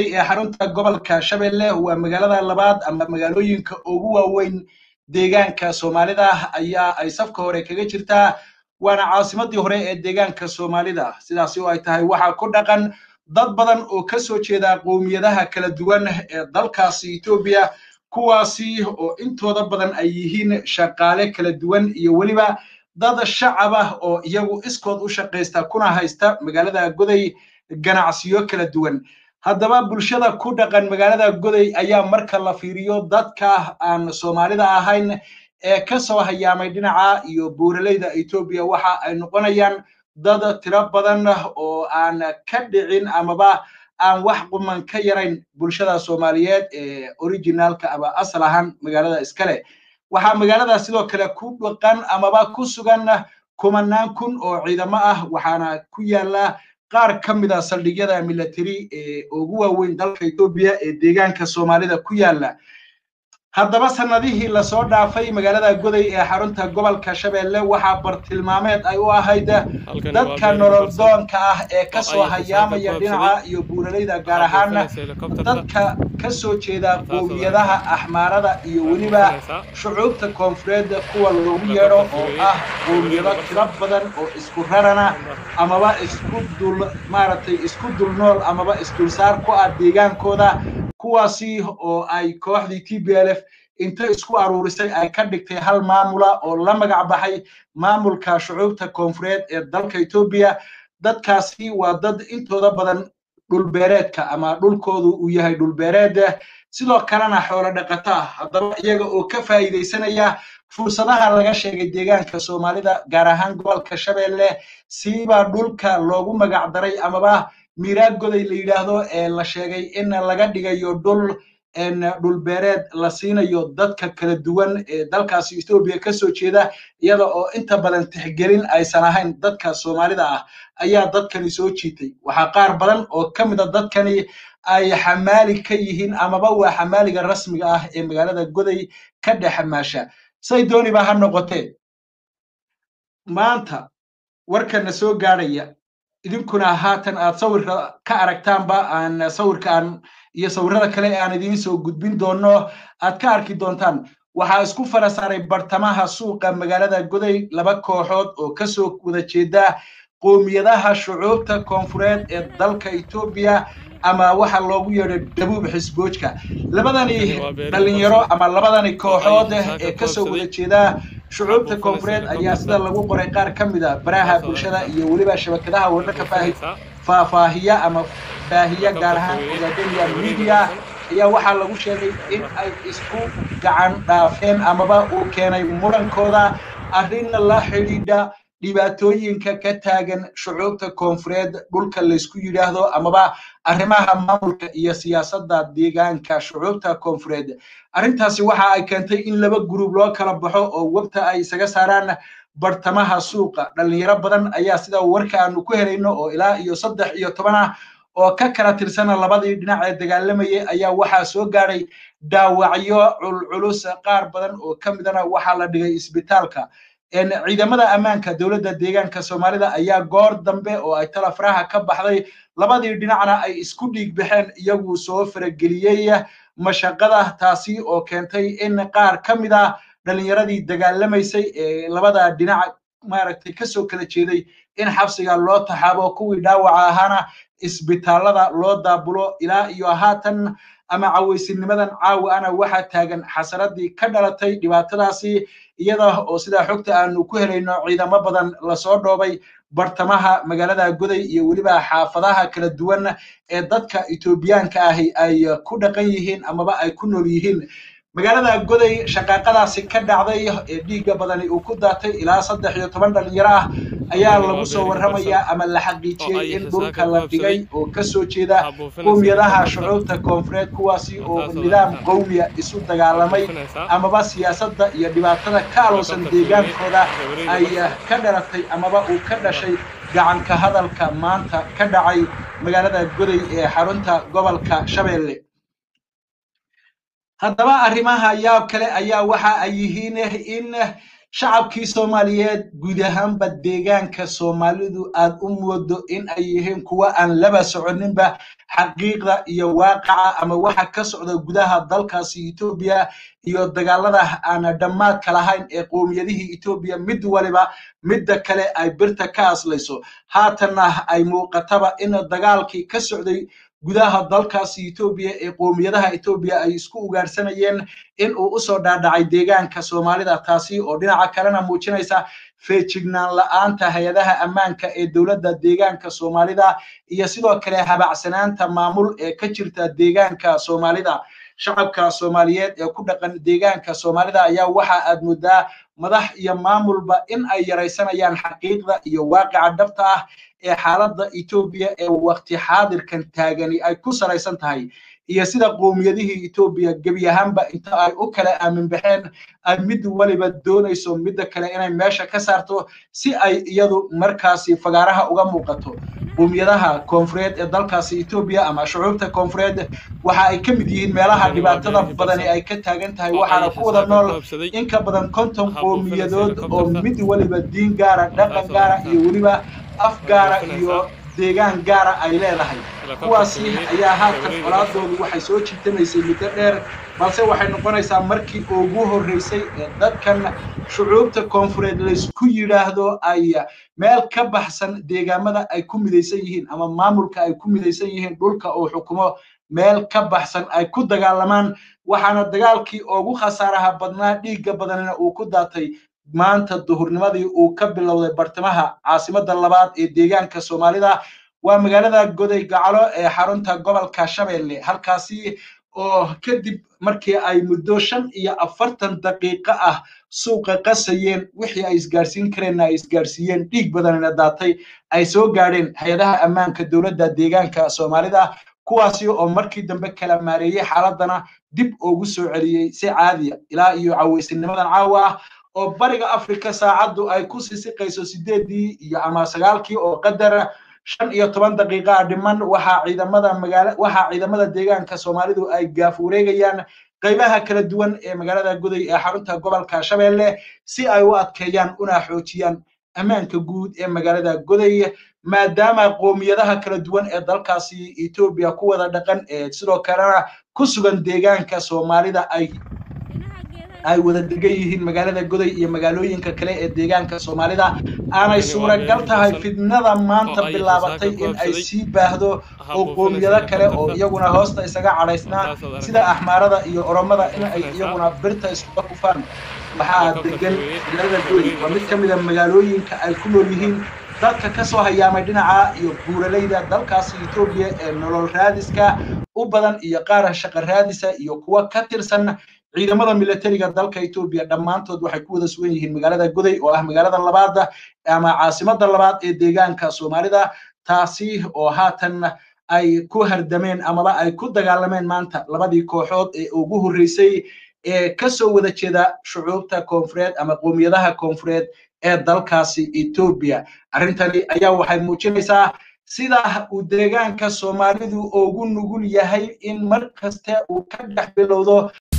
goday ee xarunta gobolka Shabeelle waa magaalada labaad ama magaalooyinka ugu waaweyn deegaanka Soomaalida ayaa ay safka hore kaga jirtaa waana caasimadii hore ee deegaanka Soomaalida sidaas oo ay tahay waxa ku dhaqan dad badan oo ka soo jeeda qowmiyadaha kala duwan ee dalkaasi Itoobiya kuwaasi oo intooda badan ay yihiin shaqaale kala duwan iyo waliba dad shacab ah oo iyagu iskood u shaqeysta kuna haysta magaalada goday ganacsiyo kala duwan haddaba bulshada ku dhaqan magaalada goday ayaa marka la fiiriyo dadka aan Soomaalida ahayn ee ka soo hayaamay dhinaca iyo buuraleyda Itoobiya waxa ay noqonayaan dad tiro badan oo aan ka dhicin amaba aan wax quman ka yarayn bulshada Soomaaliyeed ee originalka aba asal ahaan magaalada iskale waxa magaalada sidoo kale ku dhaqan amaba ku sugan kumanaan kun oo ciidamo ah waxaana ku yaala qaar ka mid ah saldhigyada military ee ugu waaweyn dalka Itoobiya ee deegaanka Soomaalida ku yaala haddaba sanadihii la soo dhaafay magaalada goday ee xarunta gobolka Shabeelle waxa bartilmaameed ay u ahayd dadka nolol doonka ah ee ka soo hayaamaya dhinaca iyo buuraleyda gaar ahaan dadka ka soo jeeda qowmiyadaha Axmaarada iyo waliba shucuubta koonfureed kuwa loogu yeero oo ah qowmiyado tiro badan oo isku rarana amaba isku dul nool amaba isdulsaar ku ah deegaankooda kuwaasi oo ay kooxdii TPLF inta isku aruurisay ay ka dhigtay hal maamula oo la magac baxay maamulka shucuubta koonfureed ee dalka Itoobiya dadkaasi waa dad intooda badan dhul beereedka ama dhulkoodu uu yahay dhul beereed sidoo kalena xoolo dhaqato ah haddaba iyaga oo ka faa'iideysanaya fursadaha laga sheegay deegaanka Soomaalida gaar ahaan gobolka Shabeelle siiba dhulka loogu magac daray amaba miiraad goday la yiraahdo ee la sheegay in laga dhigayo dhul beereed la siinayo dadka kala duwan ee dalkaasi Itoobiya ka soo jeeda iyada oo inta badan tixgelin aysan ahayn dadka Soomaalida ah ayaa dadkani soo jiitay waxa qaar badan oo ka mid ah dadkani ay xamaali ka yihiin amaba waa xamaaliga rasmiga ah ee magaalada goday ka dhaxmaasha say dooni ba ha noqotee maanta warkana soo gaaraya idinkuna haatan aad sawirka ka aragtaanba aan sawirkan iyo sawirada kale aan idin soo gudbin doono aad ka arki doontaan waxa isku farasaaray bartamaha suuqa magaalada goday laba kooxood oo ka soo wada jeeda qowmiyadaha shucuubta koonfureed ee dalka Itoobiya ama waxa loogu yeeray dabuub xisboojka labadani dhalinyaro ama labadani kooxood ee ka soo wada jeeda shucuubta koonfureed ayaa sida lagu qoray qaar ka mid ah baraha bulshada iyo waliba shabakadaha wararka faahiya ama baahiya gaar ahaan wadaadada media ayaa waxa lagu sheegay in ay isku gacan dhaafeen amaba uu keenay murankooda arrin la xidhiidha dhibaatooyinka ka taagan shucuubta koonfureed dhulka la isku yiraahdo amaba arrimaha maamulka iyo siyaasadda deegaanka shucuubta koonfureed arrintaasi waxa ay keentay in laba group loo kala baxo oo waqti ay isaga saaraan bartamaha suuqa dhalinyaro badan ayaa sida warka aanu ku helayno oo ilaa iyo 13 ah oo ka kala tirsan labadii dhinac ee dagaalamayay ayaa waxa soo gaaray dhaawacyo culus qaar badan oo ka midana waxa la dhigay isbitaalka ciidamada ammaanka dawladda deegaanka Soomaalida ayaa goor dambe oo ay talafraha ka baxday labadii dhinacna ay isku dhiig baxeen iyagu soo farageliyay mashaqada taasi oo keentay in qaar ka mid ah dhalinyaradii dagaalamaysay ee labada dhinac maaragtay ka soo kala jeeday in xabsiga loo taxaabo kuwii dhaawaca ahaana isbitaalada loo daabulo ilaa iyo haatan ama caawaysinnimadan caawa ana waxa taagan xasaradii ka dhalatay dhibaatadaasi iyada oo sida xogta aanu ku helayno ciidamo badan la soo dhoobay bartamaha magaalada goday iyo waliba xaafadaha kala duwan ee dadka Itoobiyaanka ah ay ku dhaqan yihiin amaba ay ku nool yihiin magaalada goday shaqaaqadaasi ka dhacday ee dhiiga badan uu ku daatay ilaa 13 dhalinyaro ah ayaa lagu soo waramaya ama la xaqiijiyay in dhulka la dhigay oo ka soo jeeda qowmiyadaha shucuubta koonfureed kuwaasi oo nidaam qowmiya isu dagaalamay amaba siyaasadda iyo dhibaatada ka aloosan deegaankooda ay ka dhalatay amaba uu ka dhashay gacan ka hadalka maanta ka dhacay magaalada goday ee xarunta gobolka Shabeelle haddaba arrimaha yaab kale ayaa waxa ay yihiin in shacabkii Soomaaliyeed guud ahaanba deegaanka Soomaalidu aad u moodo in ay yihiin kuwa aan laba soconinba xaqiiqda iyo waaqaca ama waxa ka socda gudaha dalkaasi Itoobiya iyo dagaalada aan dhamaadka lahayn ee qoomiyadihii Itoobiya mid waliba midda kale ay birta ka aslayso haatana ay muuqataba in dagaalkii ka socday gudaha dalkaasi Itoobiya ee qoomiyadaha Itoobiya ay isku ugaarsanayeen in uu soo dhaadhacay deegaanka Soomaalida taasi oo dhinaca kalena muujinaysa feejignaan la'aanta hay'adaha ammaanka ee dawladda deegaanka Soomaalida iyo sidoo kale habacsanaanta maamul ee ka jirta deegaanka Soomaalida shacabka Soomaaliyeed ee ku dhaqan deegaanka Soomaalida ayaa waxa aad moodaa madax iyo maamulba in ay yaraysanayaan xaqiiqda iyo waaqica dhabta ah ee xaaladda Itoobiya ee waqti xaadirkan taagani ay ku salaysan tahay iyo sida qoomiyadihii Itoobiya gabi ahaanba inta ay u kala aamin baxeen ay mid waliba doonayso midda kale inay meesha ka saarto si ay iyadu markaasi fagaaraha uga muuqato qoomiyadaha koonfureed ee dalkaasi Itoobiya ama shucuubta koonfureed waxa ay ka mid yihiin meelaha dhibaatada badan ee ay ka taagan tahay waxaana ku wada nool in ka badan 50 qoomiyadood oo mid waliba diin gaara dhaqan gaara iyo waliba af gaara iyo deegaan gaara ay leedahay kuwaasi ayaa haatan colaadoodu waxay soo jiitamaysay muddo dheer balse waxay noqonaysaa markii ugu horeysay ee dadkan shucuubta koonfureed la isku yiraahdo ay meel ka baxsan deegaamada ay ku midaysan yihiin ama maamulka ay ku midaysan yihiin dhulka oo xukumo meel ka baxsan ay ku dagaalamaan waxaana dagaalkii ugu khasaaraha badnaa dhiigga badanna uu ku daatay maanta duhurnimadii uu ka bilowday bartamaha caasimadda labaad ee deegaanka Soomaalida waa magaalada Goday Gacalo ee xarunta gobolka Shabeelle halkaasi oo kadib markii ay muddo 45 daqiiqo ah suuqa qasayeen wixii ay isgaarsiin kareen ay isgaarsiiyeen dhiig badanna daatay ay soo gaadheen hay'adaha ammaanka dawladda deegaanka Soomaalida kuwaasi oo markii dambe kala maareeyay xaaladana dib ugu soo celiyay si caadi ah ilaa iyo caweysinnimadan caawa oo bariga Afrika saacadu ay ku siisiqayso 8 iyo ama 9 oo qadar 15 daqiiqo dhiman waxa ciidamada deegaanka Soomaalidu ay gaaf wareegayaan qaybaha kala duwan ee magaalada Goday ee xarunta gobolka Shabeelle si ay u adkeeyaan una xoojiyaan ammaanka guud ee magaalada Goday maadaama qoomiyadaha kala duwan ee dalkaasi Itoobiya ku wada dhaqan ee sidoo kale ku sugan deegaanka Soomaalida ay wada degan yihiin magaalada Goday iyo magaalooyinka kale ee deegaanka Soomaalida aanay suuragal tahay fidnada maanta bilaabatay in ay sii baahdo oo qoomiyada kale oo iyaguna hoosta isaga cadaysnaa sida Axmaarada iyo Oromada in ay iyaguna birta isku kufaan waxa degan magaalada Goday waa mid kamid ah magaalooyinka ay ku nool yihiin dadka ka soo hayaamay dhinaca iyo buuraleyda dalkaasi Itoobiya ee nolol raadiska u badan iyo qaar shaqo raadisa iyo kuwa ka tirsan ciidamada militariga dalka Itoobiya dhamaantood waxay ku wada sugan yihiin magaalada Goday oo ah magaalada labaad ama caasimadda labaad ee deegaanka Soomaalida taasi oo haatan ay ku hardameen ama ay ku dagaalameen maanta labadii kooxood ee ugu horeysay ee ka soo wada jeeda shucuubta koonfureed ama qoomiyadaha koonfureed ee dalkaasi Itoobiya arintani ayaa waxay muujinaysaa sida uu deegaanka Soomaalidu ugu nugul yahay in markasta uu ka dhex bilowdo